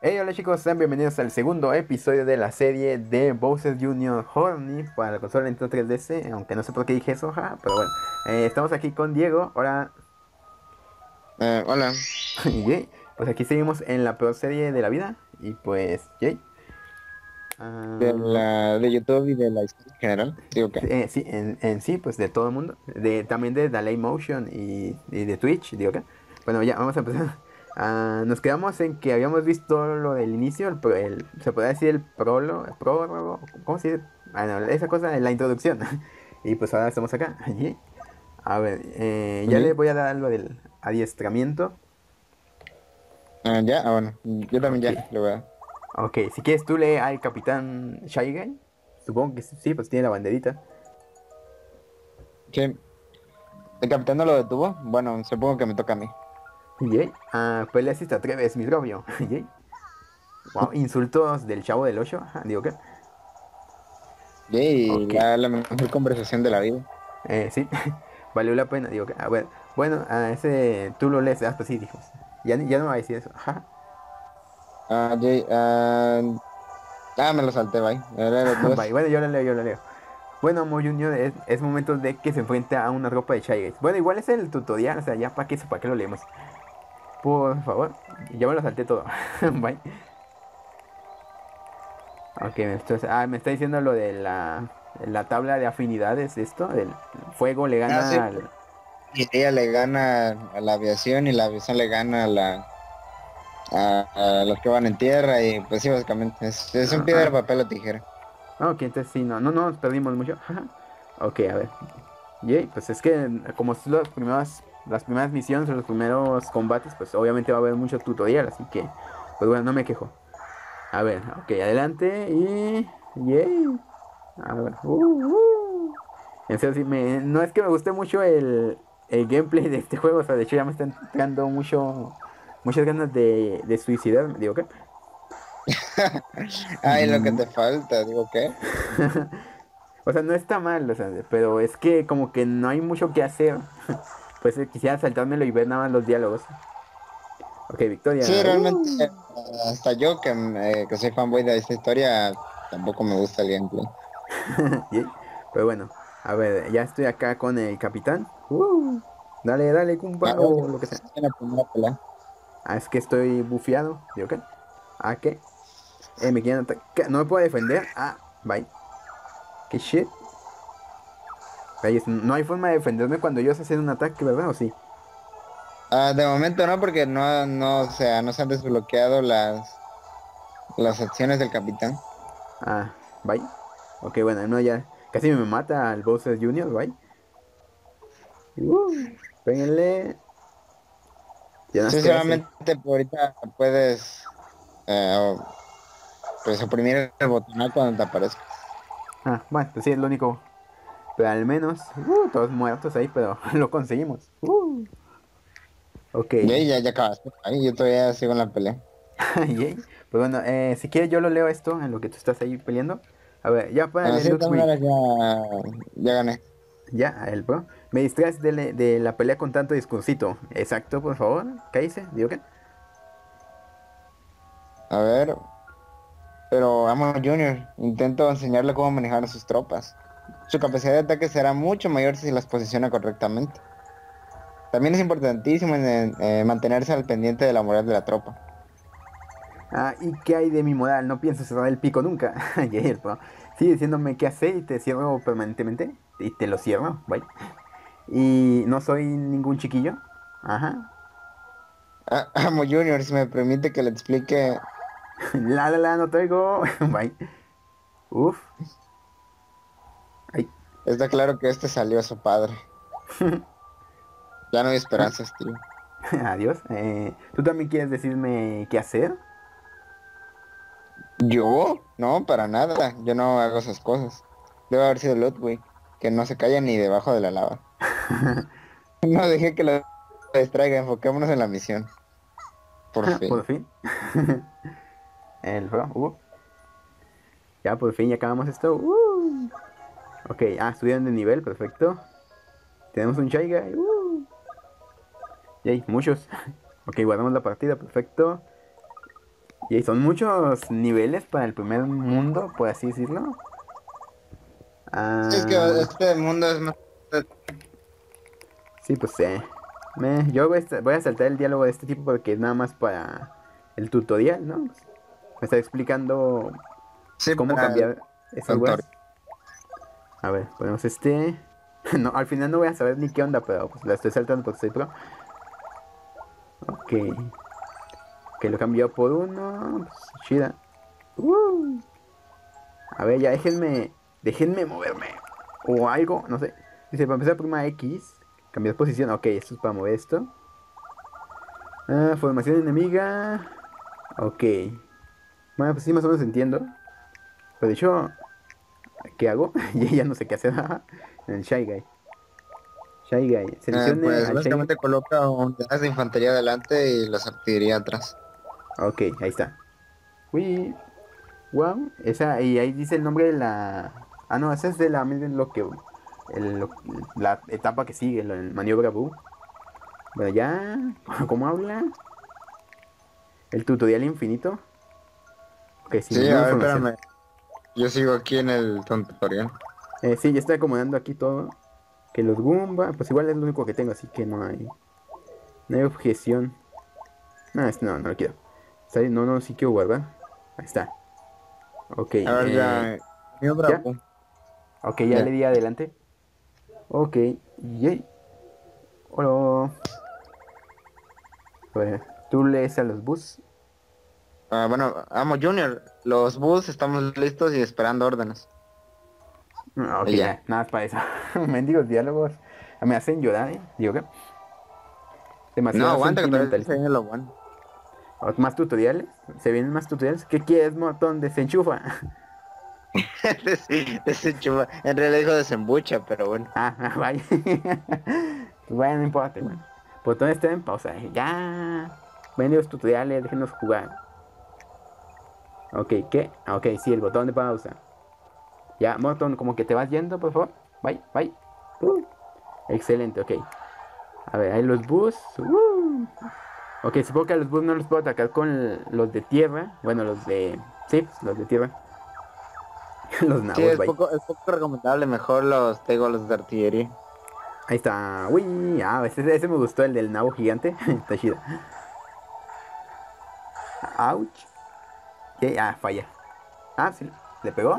Hey, hola chicos, sean bienvenidos al segundo episodio de la serie de Bowser Jr. Horny para la consola Nintendo 3DS, aunque no sé por qué dije eso, pero bueno. Estamos aquí con Diego, ahora, Hola, y Jay. Pues aquí seguimos en la peor serie de la vida, y pues, Jay. ah, de YouTube y de la historia en general, digo que. sí, en sí, pues de todo el mundo, también de Dailymotion y de Twitch, digo que. Bueno, ya, vamos a empezar. Nos quedamos en que habíamos visto lo del inicio, se podría decir el prólogo, ¿cómo se dice? No, esa cosa de la introducción. Y pues ahora estamos acá, allí. A ver, ya le Ujú. voy a dar lo del adiestramiento. Ya, bueno, yo también Ok, ya, lo voy a dar. ok, si quieres tú lee al capitán Shy Guy. Supongo que sí, pues tiene la banderita. Sí, ¿el capitán no lo detuvo? Bueno, supongo que me toca a mí. Yay. Pelea si te atreves, mi propio. Yay. Wow, insultos del Chavo del Ocho. Digo que. Y Ok. la mejor conversación de la vida. Sí. Valió la pena. Digo que. A ver. Bueno, ese tú lo lees. Pues sí, dijimos. Ya no va a decir eso. Ajá. Jay, me lo salté, bye. Ahora Vale, dos. bueno, yo lo leo. Bueno, Mo Junior es momento de que se enfrenta a una ropa de Shy Guys. Bueno, igual es el tutorial. O sea, ya para qué lo leemos. Por favor. Ya me lo salté todo. Bye. Ok, me está diciendo lo de la tabla de afinidades, esto. El fuego le Sí, gana al. y ella le gana a la aviación y la aviación le gana a los que van en tierra y pues sí, básicamente es un Ah, piedra, ah, papel o tijera. ok, entonces sí, no nos perdimos mucho. Ok, a ver. Yay, pues es que como es las primeras misiones o los primeros combates, pues obviamente va a haber mucho tutorial, así que, pues bueno, no me quejo. A ver, ok, adelante y. Yay. A ver. En serio, sí, no es que me guste mucho el gameplay de este juego, o sea, de hecho ya me están dando muchas ganas de suicidarme, digo, ¿qué? Ay, lo que te falta, digo, ¿qué? O sea, no está mal, o sea, pero es que como que no hay mucho que hacer. Pues quisiera saltármelo y ver nada más los diálogos. Ok, Sí, Victoria. realmente, hasta yo que soy fanboy de esta historia, tampoco me gusta el gameplay. Yay. Pero bueno, a ver, ya estoy acá con el capitán. Dale, dale, Ah, cumpa, bueno, o lo que sea. en la primera pelea. Es que estoy bufeado. ¿Digo qué? ¿Qué? Me quieren atacar. ¿No me puedo defender? Bye. ¿Qué shit? No hay forma de defenderme cuando ellos hacen un ataque, ¿verdad? ¿O sí? De momento no, porque no, o sea, no se han desbloqueado las acciones del capitán. Bye. Ok, bueno, no, ya. Casi me mata al Bowser Jr., bye. Péguenle. Ya no Sí, crece. solamente por ahorita puedes, eh, pues, oprimir el botón A cuando te aparezca. Bueno, pues sí, es lo único. Pero al menos, todos muertos ahí, pero lo conseguimos. Ok. Ya acabaste. Ahí yo todavía sigo en la pelea. Yay. Pues bueno, si quieres yo lo leo esto en lo que tú estás ahí peleando. A ver, ya para el Sí, de todas Ludwig. maneras ya gané. Ya, el bro. Me distraes de la pelea con tanto discursito. Exacto, por favor. ¿Qué hice? ¿Digo qué? A ver, pero Amo Junior, intento enseñarle cómo manejar a sus tropas. Su capacidad de ataque será mucho mayor si las posiciona correctamente. También es importantísimo mantenerse al pendiente de la moral de la tropa. ¿Y qué hay de mi moral? No pienso cerrar el pico nunca. Yay, el bro. Sigue diciéndome qué hacer y te cierro permanentemente. Y te lo cierro, bye. Y no soy ningún chiquillo. Ajá. Amo Junior, si me permite que le explique, No traigo. Bye. Uf. Ay. está claro que este salió a su padre. Ya no hay esperanzas, tío. Adiós. ¿Tú también quieres decirme qué hacer? ¿Yo? No, para nada. Yo no hago esas cosas. Debe haber sido Ludwig, que no se calla ni debajo de la lava. No dejé que lo distraiga, enfoquémonos en la misión. Por Por fin. fin. El juego. Ya por fin ya acabamos esto. Ok, subieron de nivel, perfecto. Tenemos un Shy Guy. Yay, muchos. Ok, guardamos la partida, perfecto. Y son muchos niveles para el primer mundo, por así decirlo. Sí, es que Ah, este mundo es más... sí, pues yo voy a saltar el diálogo de este tipo porque es nada más para el tutorial, ¿no? Pues, me está explicando pues, Sí, cómo para el cambiar esas tutorial. weas. A ver, ponemos este. No, al final no voy a saber ni qué onda, pero pues la estoy saltando porque soy pro. Ok, que lo cambió por uno. Pues, chida. Uh. A ver, ya déjenme moverme. O algo, no sé. Dice, para empezar, prima X. Cambiar posición. Ok, esto es para mover esto. Ah, formación enemiga. Ok. Bueno, pues sí, más o menos entiendo. Pero de hecho, ¿qué hago? Ya no sé qué hacer. En el Shy Guy. Shy Guy. Seleccione Pues al Shy Guy. básicamente coloca unidades de infantería adelante y las artillería atrás. Ok, ahí está. Uy, wow. Esa, y ahí dice el nombre de la. Ah, no, esa es de la lo que. el- lo- la etapa que sigue, el maniobra Bu. Bueno, ya. ¿Cómo habla? El tutorial infinito. Ok, sí, Sí, menú de a ver, información. espérame. Yo sigo aquí en el tutorial. Sí, ya estoy acomodando aquí todo. Que los Goomba, pues igual es lo único que tengo, así que no hay objeción. No, no lo quiero. No, no, sí quiero guardar. Ahí está. Ok, A ver, ya. Mío ya. bravo. Ok, ya le Ya. di adelante. Ok, yay. Hola. Pues, tú lees a los bus. Bueno, Amo Junior, los bus estamos listos y esperando órdenes. Ah, ok, Y ya. ya, nada más para eso. Mendigos diálogos me hacen llorar, ¿eh? Digo que No, demasiado aguanta que todavía se sentimentalismo. viene lo bueno. Más tutoriales, se vienen más tutoriales. ¿Qué quieres, botón? Desenchufa. En realidad dijo desembucha, pero bueno. Vaya. Bueno, no importa, bueno. Botón está en pausa. Ya. Mendigos tutoriales, déjenos jugar. Ok, ¿qué? Ok, sí, el botón de pausa. Ya, botón, como que te vas yendo, por favor. Bye, bye. Excelente, ok. A ver, ahí los bus. Ok, supongo que a los bus no los puedo atacar con los de tierra. Bueno, los de... Sí, los de tierra. Los Sí, nabos, bye. es poco recomendable, mejor los de artillería. Ahí está. Uy, ese me gustó, el del nabo gigante. Está chido. Ouch. ¿Qué? Falla. Sí. ¿Le pegó?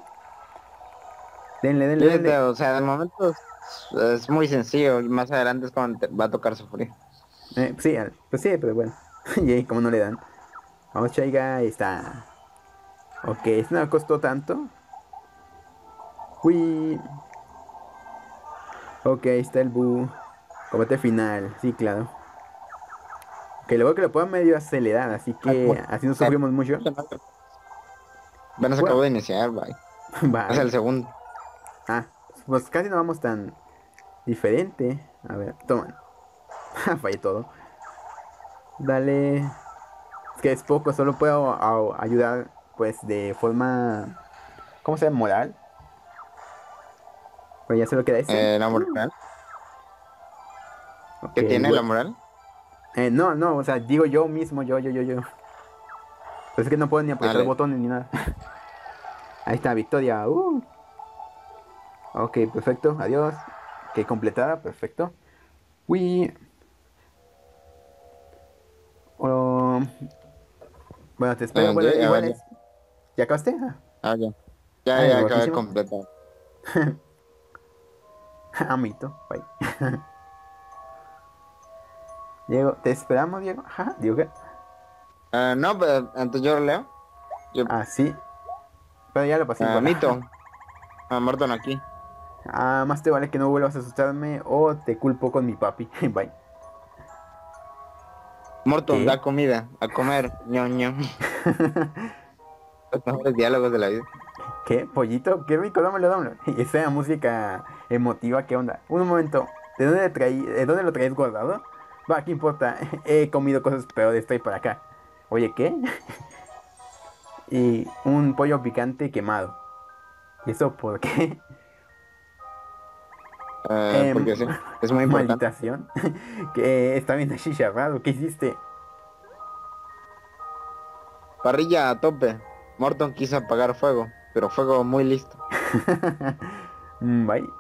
Denle, denle, Sí, denle. o sea, de momento es muy sencillo, y más adelante es cuando te va a tocar sufrir. Sí, pues sí, pero bueno. Y ahí, como no le dan. Vamos, Chaiga, ahí está. Ok, esto no me costó tanto. Uy. Ok, ahí está el bu. Combate final. Sí, claro. Que luego que lo puedan medio acelerar, así Ah, que así no sufrimos mucho. Apenas Bueno, acabo de iniciar, bye. Es bye. el segundo. Ah, pues casi no vamos tan diferente. A ver, toman. Fallé todo. Dale. Es que es poco, solo puedo ayudar pues de forma, ¿cómo se llama? Moral. Pues ya se lo queda ese. La moral. Ok, ¿Qué tiene la igual. moral? No, no, o sea, digo yo mismo, yo. Pues es que no puedo ni apretar Vale. botones ni nada. Ahí está, victoria. Ok, perfecto, adiós. Que completada, perfecto. Uy. oh, bueno, te espero. Bueno, A igual ver, ya. es. ¿Ya acabaste? Ya. Ya acabé de Guapísimo. completar. Amito, bye. Diego, te esperamos, Diego. Ajá, Diego, ¿qué? No, pero entonces yo lo leo. Yo, Sí. Pero ya lo pasé igual. Mito, Morton aquí. Más te vale que no vuelvas a asustarme o te culpo con mi papi. Bye. Morton, ¿Qué? da comida, a comer, ñoño. Los mejores diálogos de la vida. ¿Qué? ¿Pollito? Qué rico, dámelo, dámelo. Y esa música emotiva, ¿qué onda? Un momento. ¿De dónde lo traes guardado? Va, ¿qué importa? He comido cosas peores, estoy para acá. Oye, ¿qué? Y un pollo picante quemado. ¿Y eso por qué? Em, Porque sí, es muy importante. Malditación. Que está bien chicharrado. ¿Qué hiciste? Parrilla a tope. Morton quiso apagar fuego, pero fuego muy listo. Bye.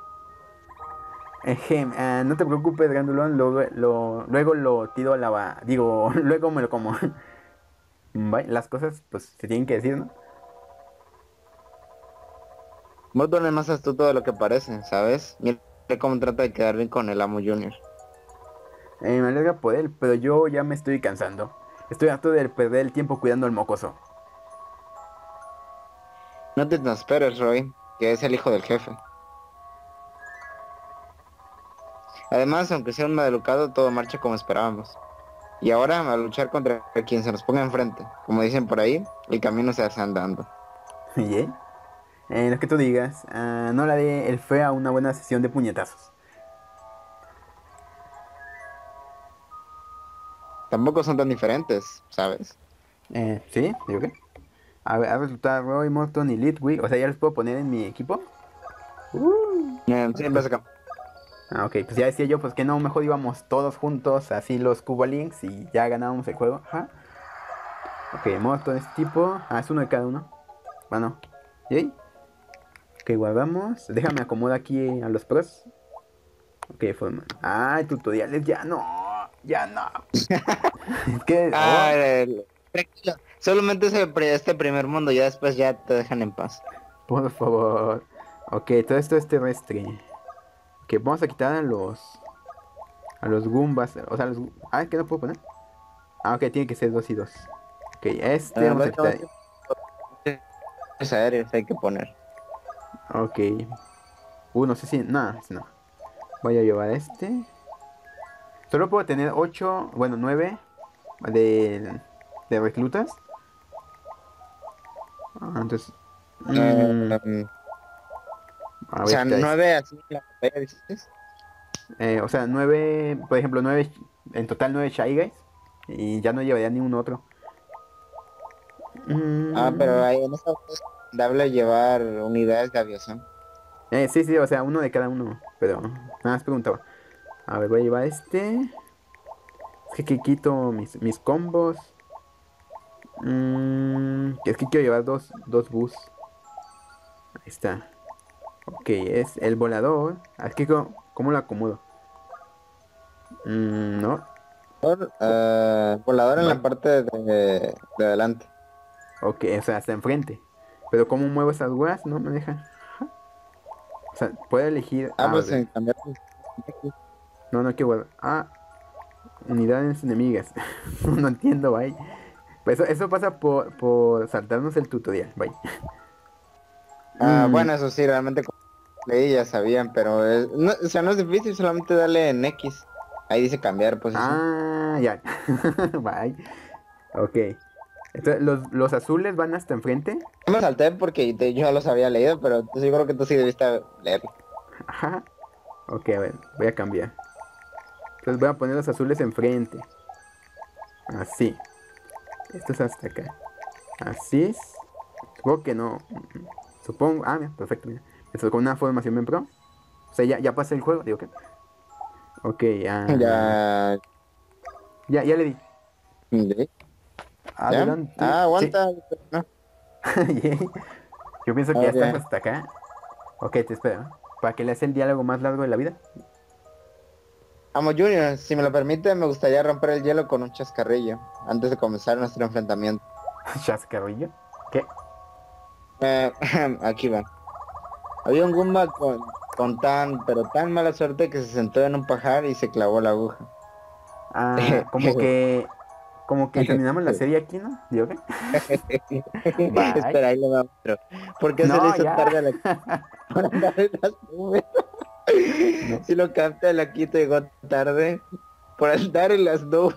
No te preocupes, Grandulón, luego lo tiro a digo, luego me lo como. Bye. Las cosas, pues, se tienen que decir, ¿no? Morton es más astuto de lo que parece, ¿sabes? Mira cómo trata de quedar bien con el amo Junior. Me alegra por él, pero yo ya me estoy cansando. Estoy harto de perder el tiempo cuidando al mocoso. No te transperes, Roy, que es el hijo del jefe. Además, aunque sea un maleducado, todo marcha como esperábamos. Y ahora, a luchar contra quien se nos ponga enfrente. Como dicen por ahí, el camino se hace andando. ¿Y lo que tú digas, no le haré el fe a una buena sesión de puñetazos. Tampoco son tan diferentes, ¿sabes? ¿Sí? ¿Digo qué? A ver, resultar Roy, Morton y Litwick. O sea, ya los puedo poner en mi equipo. Sí, ves acá. Ok, pues ya decía yo, pues que no, mejor íbamos todos juntos, así los Cuba Links y ya ganábamos el juego. Ajá. Ok, Morton es tipo. Es uno de cada uno. Bueno. ¿Y? Ok, guardamos. Déjame acomodar aquí a los pros. Ok, forma. Tutoriales, ya no. Ya no. Es que. Oh, Ah, tranquilo. Solamente es este primer mundo, ya después ya te dejan en paz. por favor. Ok, todo esto es terrestre. Ok, vamos a quitar a los. A los Goombas. O sea, es que no puedo poner. Ok, tiene que ser dos y dos. Ok, vamos a quitar. Básicamente es aéreos hay que poner. Ok. No sé si. No, no. Voy a llevar este. Solo puedo tener 8, bueno, 9 de, de reclutas. Entonces. mm, Eh, a o ver, sea, quita este. 9 así en la batalla, dices. O sea, 9, por ejemplo, 9, en total 9 Shy Guys. Y ya no llevaría ningún otro. Pero Mm, ahí en esta batalla es recomendable llevar unidades de aviación. sí, sí, o sea, uno de cada uno. Pero nada más preguntaba. A ver, voy a llevar este. Es que aquí quito mis combos. Es que quiero llevar dos bus. Ahí está. Ok, es el volador. Es que ¿cómo lo acomodo? No. Volador en la Bye. parte de adelante. Ok, o sea, hasta enfrente. Pero ¿cómo muevo esas weas? No me deja. O sea, puedo elegir. A Pues ver. en cambiar. No, no quiero guardar. Unidades enemigas. No entiendo, bye. Pues eso pasa por saltarnos el tutorial, bye. Mm, Bueno, eso sí, realmente como leí ya sabían, pero no, o sea, no es difícil, solamente darle en X. Ahí dice cambiar posición. ya. Bye. Ok. Entonces, los azules van hasta enfrente. Yo me salté porque yo ya los había leído, pero yo creo que tú sí debiste leerlo. Ajá. Ok, a ver, voy a cambiar. Entonces voy a poner los azules enfrente. Así. Esto es hasta acá. Así es. Supongo que no. Supongo. Mira, perfecto, mira. Esto con una formación bien pro. O sea, ya pasé el juego, digo que. Ok, Ya, ya le di. ¿sí? ¿Ya? Adelante. Sí. Aguanta. No. Yay. Yo pienso que ya estás Ok. hasta acá. Ok, te espero. Para que le hace el diálogo más largo de la vida. Amo Junior, si me lo permite, me gustaría romper el hielo con un chascarrillo, antes de comenzar nuestro enfrentamiento. Chascarrillo. ¿Qué? Eh, aquí va. Había un Goomba pero tan mala suerte que se sentó en un pajar y se clavó la aguja. Como que. Como que terminamos la serie aquí, ¿no? ¿Digo qué? Bye. Espera, ahí le va otro. ¿Por qué se le No, hizo ya. tarde a la para andar en las nubes? No. Si lo capta, la quito llegó tarde por andar en las nubes.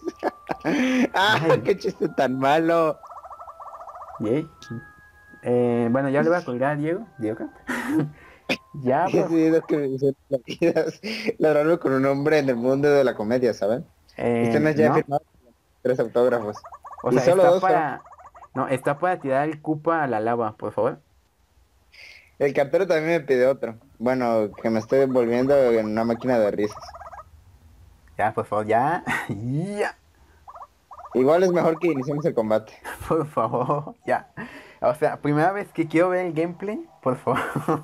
Ay, Qué chiste tan malo. yay. Bueno, ya le voy a colgar a Diego. ¿Diego qué? Ya, Sí, pues. sí, es que me hicieron la vida. Ladrarme con un hombre en el mundo de la comedia, ¿saben? Este mes ya he No. firmado 3 autógrafos. O Y sea, solo está 2 fueron. para. No, está para tirar el cupa a la lava, por favor. El cartero también me pidió otro. Bueno, que me estoy volviendo en una máquina de risas. Ya, por favor, ya. Ya. Igual es mejor que iniciemos el combate. Por favor, ya. O sea, primera vez que quiero ver el gameplay, por favor.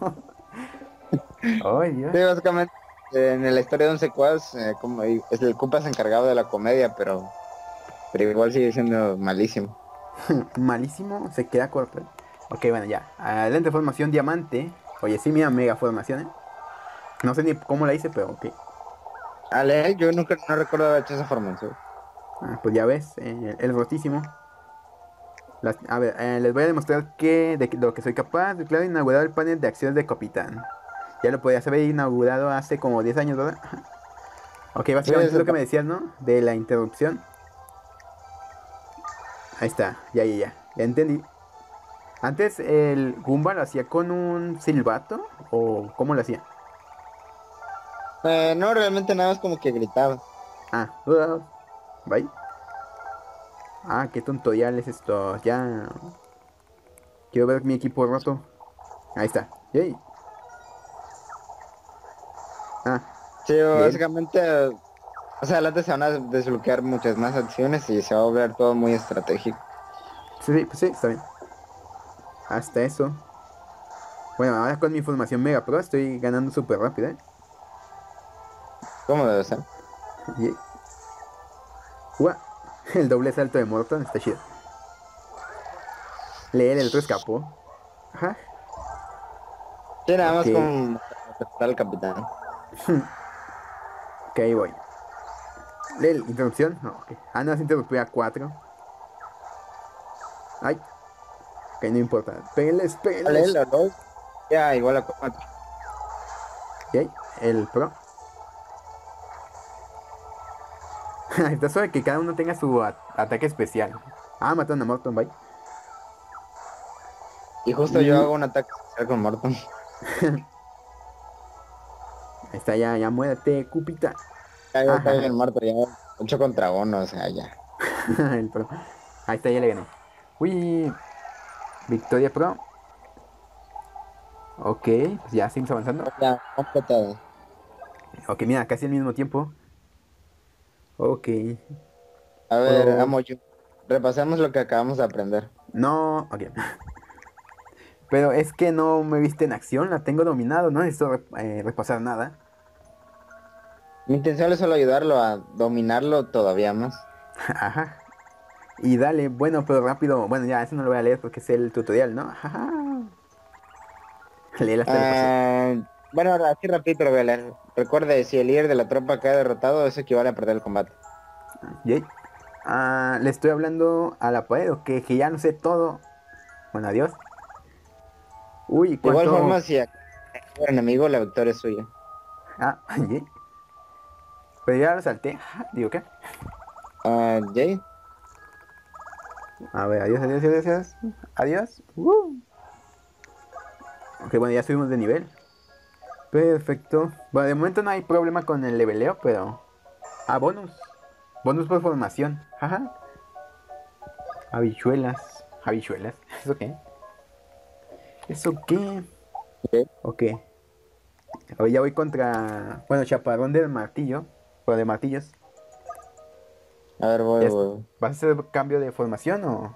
Oh, Dios. Sí, básicamente, en la historia de un secuaz, como es el Koopa es encargado de la comedia, pero igual sigue siendo malísimo. Malísimo, se queda corto. Ok, bueno, ya. Adelante, formación diamante. Oye, sí, mira, mega formación, ¿eh? No sé ni cómo la hice, pero ok. Ale, yo nunca no recuerdo haber hecho esa formación. Pues ya ves, el rotísimo. A ver, les voy a demostrar de lo que soy capaz. Claro, inaugurado el panel de acciones de capitán. Ya lo podías haber inaugurado hace como 10 años, ¿verdad? Ok, Sí, básicamente es lo que me decías, ¿no? De la interrupción. Ahí está, ya entendí. Antes el Goomba lo hacía con un silbato o ¿cómo lo hacía? no, realmente nada más como que gritaba. Bye. Qué tutorial es esto. Ya quiero ver mi equipo roto. Ahí está. Yay. Ah, Sí, bien. básicamente, más adelante se van a desbloquear muchas más acciones y se va a volver todo muy estratégico. Sí, sí, pues sí, está bien. Hasta eso. Bueno, ahora con mi formación Mega Pro estoy ganando súper rápido, ¿eh? ¿Cómo debe ser? Yay. Ua, el doble salto de Morton está chido. Leer el otro escapó. Ajá. Sí, nada Ok. más como al capitán. Ok, ahí voy. Lee interrupción. No, ok. No, se interrumpió a 4. Ay, ok, no importa. Péguenles, Vale, péguenles. los dos, ya igual a 4. Ok, el pro. Está suave que cada uno tenga su ataque especial. Mataron a Morton, bye. Y justo yo Y hago un ataque especial con Morton. ahí está, ya muérete, Cupita. Ya está Ajá, bien muerto, ya 8 contra uno, o sea, ya. el pro. Ahí está, ya le gané. Uy, victoria pro. Ok, pues ya seguimos avanzando. Ya, completado. Ok, mira, casi al mismo tiempo. Ok. A ver, Oh, amo yo. Repasemos lo que acabamos de aprender. no, ok. Pero es que no me viste en acción, la tengo dominado, no necesito repasar nada. Mi intención es solo ayudarlo a dominarlo todavía más. Ajá. Y dale, bueno, pero rápido. Bueno, ya, eso no lo voy a leer porque es el tutorial, ¿no? Ajá. Léela hasta le pasó. Ah, bueno, ahora así rapidito lo voy a leer. Recuerde, si el líder de la tropa cae derrotado, eso equivale a perder el combate. Yay. Le estoy hablando a la pared, o que ya no sé todo. Bueno, adiós. Uy, De igual ¿cuánto? forma, si acaba el enemigo, la victoria es suya. Yay. Pero ya lo salté. Digo, ¿qué? Jay, A ver, adiós, adiós, adiós, adiós. Adiós. Ok, bueno, ya subimos de nivel. Perfecto. Bueno, de momento no hay problema con el leveleo, pero... Bonus. Bonus por formación. Ajá. Habichuelas. Habichuelas. ¿Eso qué? ¿Eso qué? Jay. Ok. Hoy ya voy contra... Bueno, Chaparrón del Martillo. O de martillos. A ver, Ya voy. ¿Vas a hacer cambio de formación o...?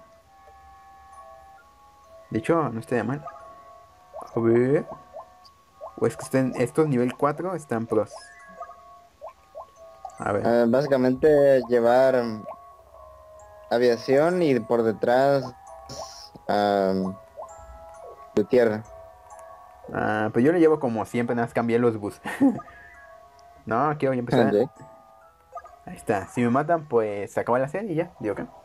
De hecho, no estaría mal. A ver. O es que estos nivel 4 están pros. A ver. Básicamente llevar aviación y por detrás de tierra. Pues yo le llevo como siempre, nada más cambié los bus. No, quiero ya empezar. Jay. Ahí está. Si me matan, pues se acaba la serie y ya. Digo que.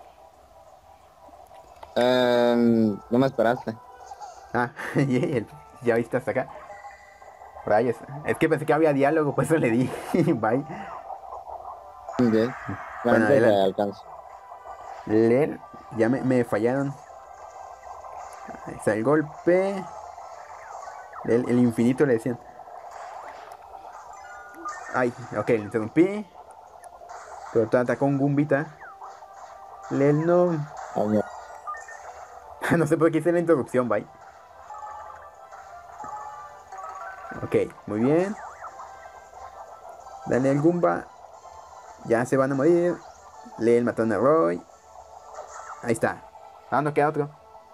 No me esperaste. Y ya viste hasta acá. Rayos. Es que pensé que había diálogo, pues eso le di. Bye. Jay. Bueno, Bueno, ahorita te adelante. alcanzo. Leer. Ya me fallaron. Ahí está el golpe. El infinito le decían. Ay, ok, le interrumpí. Pero te atacó un Gumbita. Lel no. Ah, no. No sé por qué hice la interrupción, bye. Ok, muy bien. Dale el Goomba. Ya se van a morir. Lel mataron a Roy. Ahí está. Ah, no queda otro.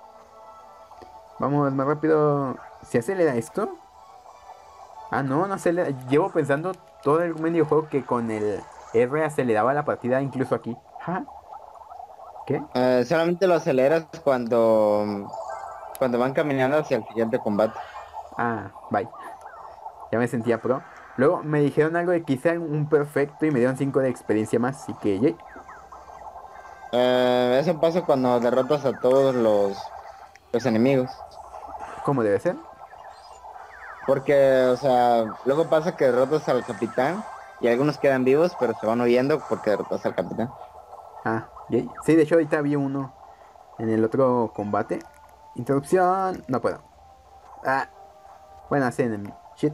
Vamos más rápido. ¿Se acelera esto? Ah, no, no acelera. Llevo pensando todo el medio juego que con el R aceleraba la partida incluso aquí. ¿Ja? ¿Qué? Solamente lo aceleras cuando van caminando hacia el siguiente combate. Ah, bye. Ya me sentía pro. Luego me dijeron algo de que hice un perfecto y me dieron 5 de experiencia más. Así que, yay. Eso pasa cuando derrotas a todos los enemigos. ¿Cómo debe ser? Porque, o sea, luego pasa que derrotas al capitán y algunos quedan vivos, pero se van huyendo porque derrotas al capitán. Ah, yay. Sí, de hecho ahorita vi uno en el otro combate. Introducción. No puedo. Ah, bueno, hace enemy. Shit.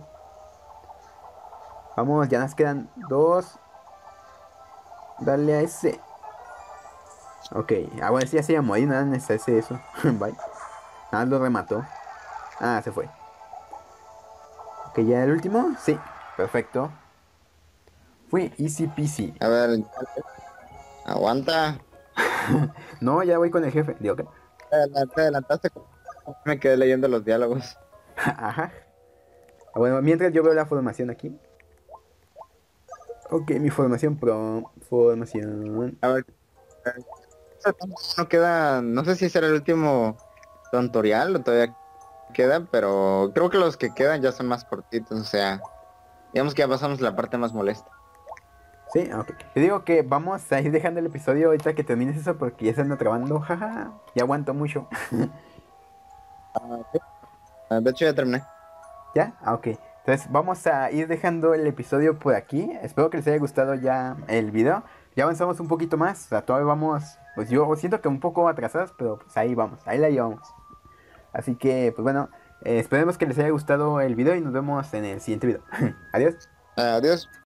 Vamos, ya nos quedan dos. Dale a ese. Ok. Ah, bueno, sí, ya se iba a morir. Nada necesita eso. Bye. Ah, lo remató. Ah, se fue. Ok, ya el último. Sí. Perfecto. Fue easy peasy. A ver, aguanta. No, ya voy con el jefe. Digo, ¿qué? Te adelantaste. Me quedé leyendo los diálogos. Ajá. Ah, bueno, mientras yo veo la formación aquí. Ok, mi formación pro. Formación. A ver, no queda, no sé si será el último tutorial o todavía queda, pero creo que los que quedan ya son más cortitos, o sea, digamos que ya pasamos la parte más molesta. Sí, ok. Te digo que vamos a ir dejando el episodio ahorita que termines eso porque ya se anda trabando. Jaja. Ya aguanto mucho. De hecho ya terminé. ¿Ya? Ah, ok. Entonces vamos a ir dejando el episodio por aquí. Espero que les haya gustado ya el video. Ya avanzamos un poquito más. O sea, todavía vamos. Pues yo siento que un poco atrasados, pero pues ahí vamos. Ahí la llevamos. Así que, pues bueno. Esperemos que les haya gustado el video y nos vemos en el siguiente video. Adiós. Adiós.